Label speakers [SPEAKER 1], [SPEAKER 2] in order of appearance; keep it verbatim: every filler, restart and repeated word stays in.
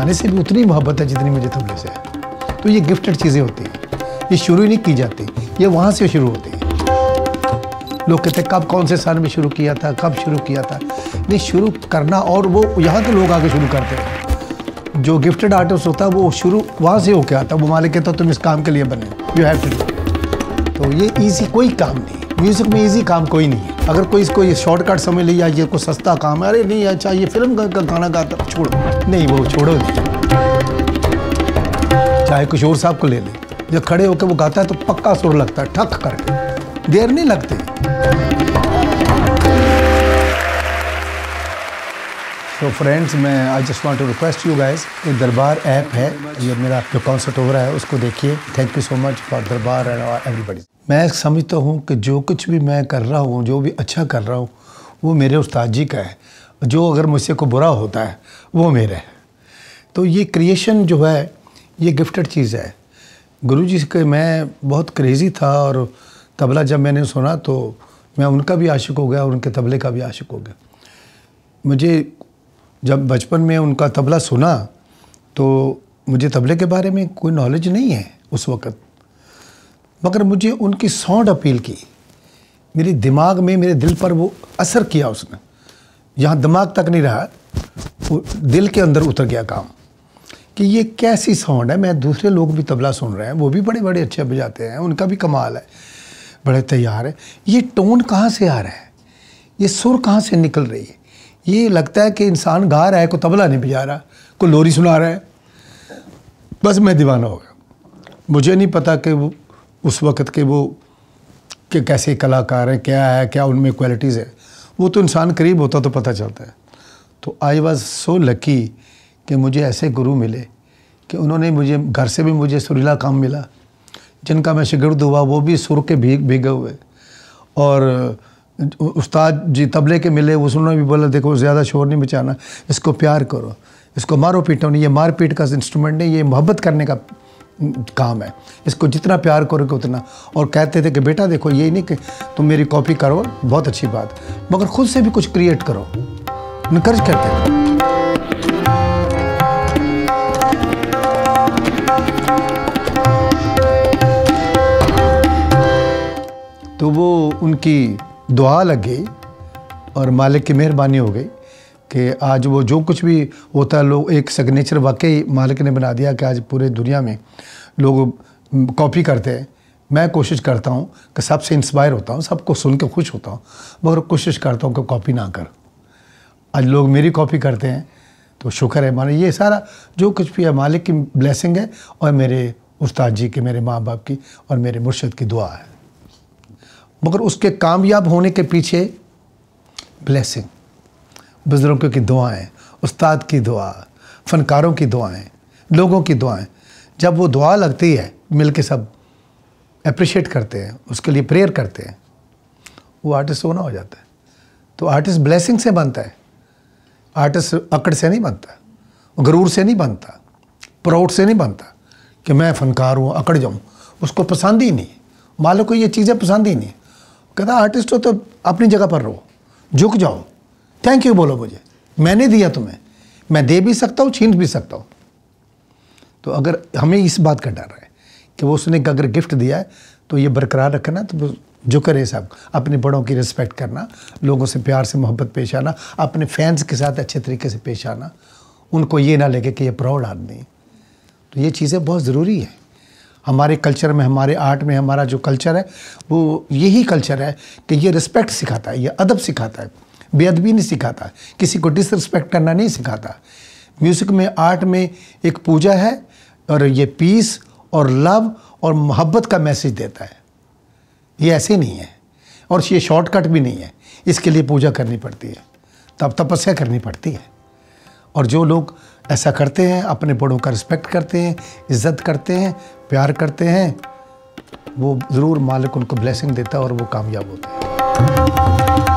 [SPEAKER 1] गाने से भी उतनी मोहब्बत है जितनी मुझे तबले से है। तो ये गिफ्टेड चीज़ें होती हैं, ये शुरू ही नहीं की जाती, ये वहाँ से शुरू होती है। लोग कहते हैं कब कौन से साल में शुरू किया था, कब शुरू किया था। नहीं, शुरू करना, और वो यहाँ के लोग आगे शुरू करते हैं। जो गिफ्टेड आर्टिस्ट होता है वो शुरू वहाँ से होकर आता है। वो मालिक कहता है तुम इस काम के लिए बने, यू हैव टू डू। तो ये ईजी कोई काम नहीं है, म्यूज़िक में ईजी काम कोई नहीं है। अगर कोई इसको ये शॉर्टकट समझ लिया, ये कोई सस्ता काम है, अरे नहीं अच्छा ये फिल्म का गाना गाता, छोड़ो, नहीं वो छोड़ो नहीं। चाहे किशोर साहब को ले ले, जब खड़े होकर वो गाता है तो पक्का सुर लगता है, ठक करके, देर नहीं लगती। तो फ्रेंड्स, मैं I just want to request you guys, ये दरबार ऐप है, ये मेरा जो कॉन्सर्ट हो रहा है उसको देखिए। Thank you so much for Darbar and everybody. मैं समझता हूँ कि जो कुछ भी मैं कर रहा हूँ, जो भी अच्छा कर रहा हूँ, वो मेरे उस्ताद जी का है। जो अगर मुझसे को बुरा होता है वो मेरा है। तो ये क्रिएशन जो है ये गिफ्टेड चीज़ है। गुरु जी के मैं बहुत क्रेज़ी था, और तबला जब मैंने सुना तो मैं उनका भी आशिक हो गया और उनके तबले का भी आशिक हो गया। मुझे जब बचपन में उनका तबला सुना तो मुझे तबले के बारे में कोई नॉलेज नहीं है उस वक़्त, मगर मुझे उनकी साउंड अपील की, मेरे दिमाग में, मेरे दिल पर वो असर किया उसने। यहाँ दिमाग तक नहीं रहा, वो दिल के अंदर उतर गया काम कि ये कैसी साउंड है। मैं दूसरे लोग भी तबला सुन रहे हैं, वो भी बड़े बड़े अच्छे बजाते हैं, उनका भी कमाल है, बड़े तैयार है। ये टोन कहाँ से आ रहा है, ये सुर कहाँ से निकल रही है। ये लगता है कि इंसान गा रहा है, कोई तबला नहीं बजा रहा, कोई लोरी सुना रहा है। बस मैं दीवाना हो गया। मुझे नहीं पता कि वो उस वक़्त के वो कि कैसे कलाकार हैं, क्या है, क्या उनमें क्वालिटीज़ है। वो तो इंसान करीब होता तो पता चलता है। तो आई वॉज सो लकी कि मुझे ऐसे गुरु मिले कि उन्होंने मुझे, घर से भी मुझे सुरीला काम मिला, जिनका मैं शिगिर्द हुआ वो भी सुर के भीग भीगे हुए। और उस्ताद जी तबले के मिले, वो सुनना भी बोला देखो ज़्यादा शोर नहीं मचाना, इसको प्यार करो, इसको मारो पीटो नहीं, ये मार पीट का इंस्ट्रूमेंट नहीं, ये मोहब्बत करने का काम है, इसको जितना प्यार करोगे उतना। और कहते थे कि बेटा देखो ये नहीं कि तुम मेरी कॉपी करो, बहुत अच्छी बात, मगर खुद से भी कुछ क्रिएट करो, इनकरेज करते थे। तो वो उनकी दुआ लग गई और मालिक की मेहरबानी हो गई कि आज वो जो कुछ भी होता है, लोग एक सिग्नेचर वाकई मालिक ने बना दिया कि आज पूरे दुनिया में लोग कॉपी करते हैं। मैं कोशिश करता हूँ कि सबसे इंस्पायर होता हूँ, सबको सुन के खुश होता हूँ, मगर कोशिश करता हूँ कि कॉपी ना कर। आज लोग मेरी कॉपी करते हैं तो शुक्र है, माने ये सारा जो कुछ भी है मालिक की ब्लेसिंग है, और मेरे उस्ताद जी की, मेरे माँ बाप की और मेरे मुर्शिद की दुआ है। मगर उसके कामयाब होने के पीछे ब्लेसिंग, बुजुर्गों की दुआएं, उस्ताद की दुआ, फनकारों की दुआएं, लोगों की दुआएं, जब वो दुआ लगती है मिल के सब अप्रिशिएट करते हैं, उसके लिए प्रेयर करते हैं, वो आर्टिस्ट सोना हो जाता है। तो आर्टिस्ट ब्लेसिंग से बनता है, आर्टिस्ट अकड़ से नहीं बनता, गरूर से नहीं बनता, प्राउड से नहीं बनता कि मैं फनकार हूँ अकड़ जाऊँ, उसको पसंद ही नहीं, मालिक को ये चीज़ें पसंद ही नहीं। कहता आर्टिस्ट हो तो अपनी जगह पर रहो, झुक जाओ, थैंक यू बोलो मुझे, मैंने दिया तुम्हें, मैं दे भी सकता हूँ, छीन भी सकता हूँ। तो अगर हमें इस बात का डर है कि वो उसने अगर गिफ्ट दिया है तो ये बरकरार रखना, तो जो करे सब अपने बड़ों की रिस्पेक्ट करना, लोगों से प्यार से मोहब्बत पेश आना, अपने फैंस के साथ अच्छे तरीके से पेश आना, उनको ये ना लगे कि ये प्राउड आदमी। तो ये चीज़ें बहुत ज़रूरी है हमारे कल्चर में, हमारे आर्ट में। हमारा जो कल्चर है वो यही कल्चर है कि ये रिस्पेक्ट सिखाता है, ये अदब सिखाता है, बेअदबी नहीं सिखाता, किसी को डिसरिस्पेक्ट करना नहीं सिखाता। म्यूज़िक में, आर्ट में एक पूजा है, और ये पीस और लव और मोहब्बत का मैसेज देता है। ये ऐसे नहीं है, और ये शॉर्टकट भी नहीं है, इसके लिए पूजा करनी पड़ती है, तब तपस्या करनी पड़ती है। और जो लोग ऐसा करते हैं, अपने बड़ों का रिस्पेक्ट करते हैं, इज़्ज़त करते हैं, प्यार करते हैं, वो ज़रूर मालिक उनको ब्लेसिंग देता है और वो कामयाब होते हैं।